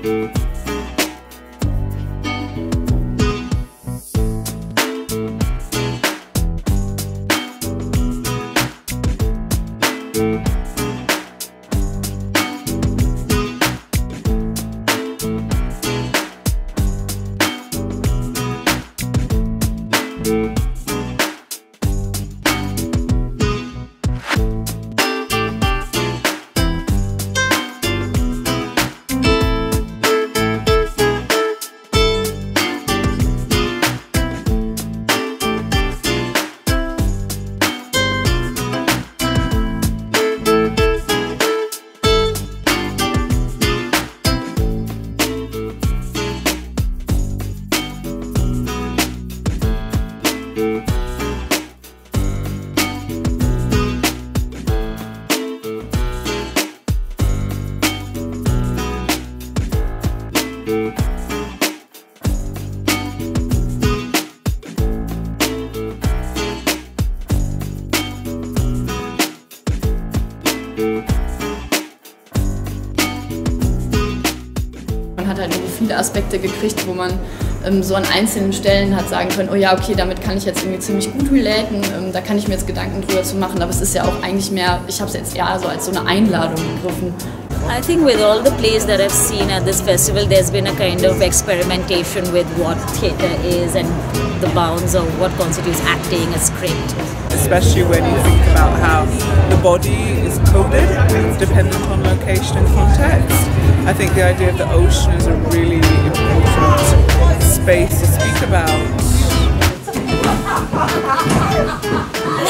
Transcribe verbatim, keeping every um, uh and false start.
Man hat halt irgendwie viele Aspekte gekriegt, wo man ähm, so an einzelnen Stellen hat sagen können, oh ja, okay, damit kann ich jetzt irgendwie ziemlich gut relaten, ähm, da kann ich mir jetzt Gedanken drüber zu machen, aber es ist ja auch eigentlich mehr, ich habe es jetzt eher so als so eine Einladung begriffen. I think with all the plays that I've seen at this festival, there's been a kind of experimentation with what theatre is and the bounds of what constitutes acting, a script. Especially when you think about how the body is coded, dependent on location and context. I think the idea of the ocean is a really important space to speak about.